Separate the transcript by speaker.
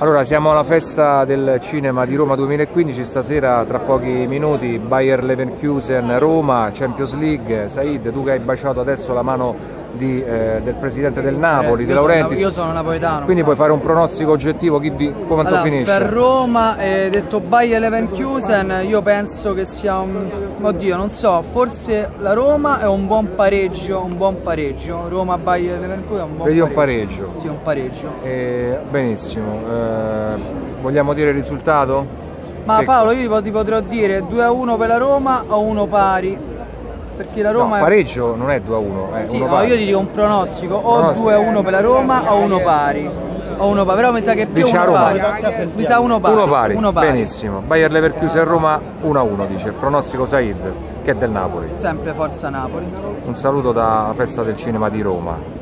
Speaker 1: Allora, siamo alla festa del cinema di Roma 2015, stasera tra pochi minuti Bayer Leverkusen Roma, Champions League. Said, tu che hai baciato adesso la mano del presidente del Napoli, De Laurentiis.
Speaker 2: Io sono napoletano.
Speaker 1: Quindi puoi fare un pronostico oggettivo, quanto
Speaker 2: allora,
Speaker 1: finisce?
Speaker 2: Per Roma, detto Bayer Leverkusen, io penso che sia oddio, non so, forse la Roma è un buon pareggio, Roma Bayer Leverkusen è un buon
Speaker 1: Vedi
Speaker 2: pareggio.
Speaker 1: Un pareggio?
Speaker 2: Sì, un pareggio.
Speaker 1: Benissimo, vogliamo dire il risultato?
Speaker 2: Ma
Speaker 1: Secco.
Speaker 2: Paolo, io ti potrò dire 2-1 per la Roma o 1 pari. Perché la Roma
Speaker 1: pareggio non è 2-1,
Speaker 2: sì, no, io ti dico un pronostico, o 2-1 per la Roma o 1 pari. Però mi sa che più 1 pari. Mi sa 1 pari.
Speaker 1: 1 pari. Benissimo. Bayer Leverkusen Roma 1-1 dice. Pronostico Said, che è del Napoli.
Speaker 2: Sempre forza Napoli.
Speaker 1: Un saluto da Festa del Cinema di Roma.